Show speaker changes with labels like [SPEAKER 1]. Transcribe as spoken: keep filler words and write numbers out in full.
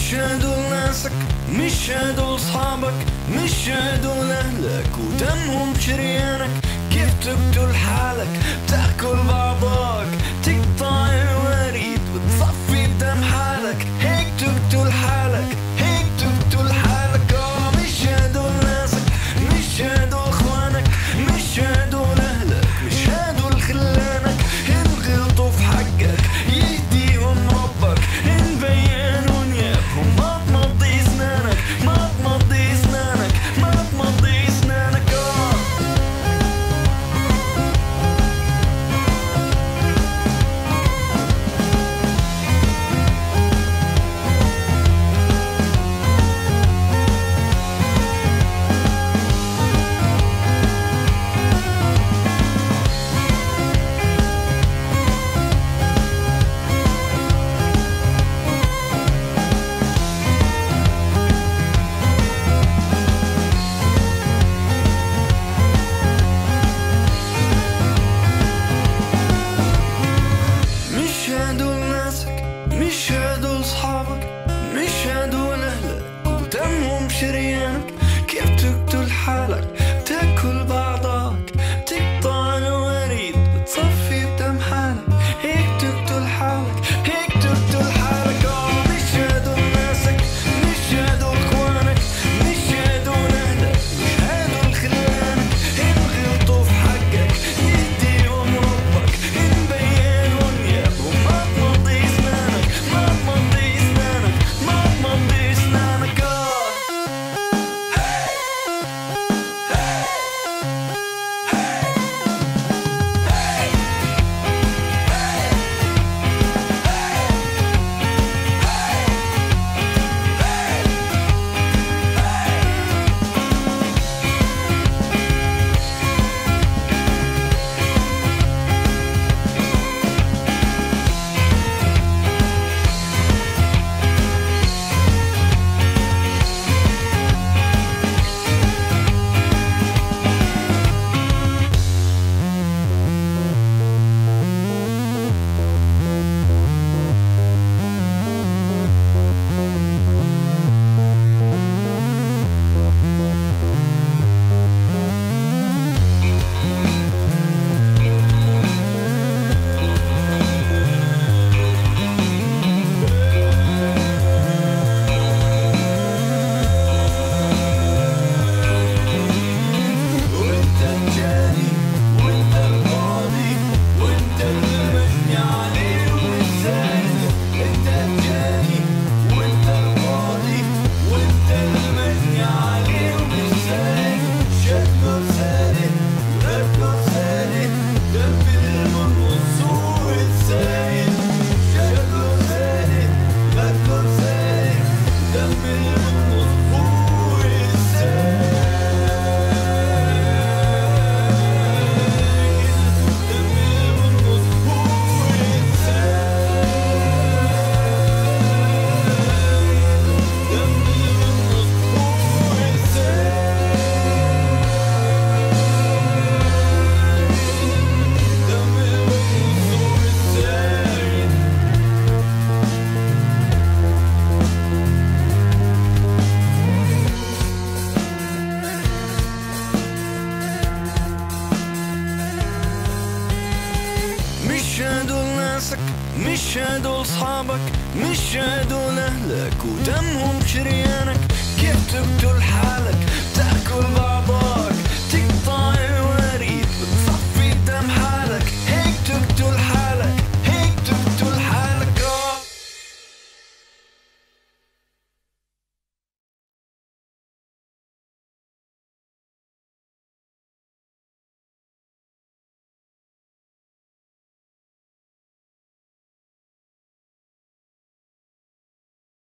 [SPEAKER 1] مش هدول ناسك، مش هدول صحابك، مش هدول أهلك ودمهم شريانك. كيف تقتل حالك تاكل بعضك، تقطع الوريد وتصفي بدم حالك. هيك تقتل حالك، هيك تقتل حالك. آه مش هدول ناسك، مش هدول اخوانك، مش هدول أهلك، مش هدول خلانك. إن غلطوا في حقك يهديهم ربك، إن بينوا نيابهم ما تمضي سنانك، ما تمضي سنانك، ما تمضي سنانك. آه مش هدول ناسك، مش هدول صحابك، مش هدول أهلك ودمهم شريانك. كيف تقتل حالك تاكل بعضك، تقطع الوريد بتصفي بدم حالك. هيك تقتل حالك، هيك تقتل حالك. آه مش هدول ناسك، مش هدول اخوانك، مش هدول أهلك، مش هدول خلانك. إن غلطوا في حقك يهديهم ربك، إن بينوا نيابهم ما تمضي سنانك، ما تمضي سنانك، ما تمضي سنانك. آه وانت الجاني وانت القاضي وانت المجني عليه والسايد. انت الجاني وانت القاضي وانت المجني عليه والسايد. شكله رسالة وركله رسالة، دم المرقص هو السايد. شكله رسالة وركله رسالة، دم المرقص هو السايد. مش هدول ناسك، مش هدول صحابك، مش هدول أهلك ودمهم شريانك.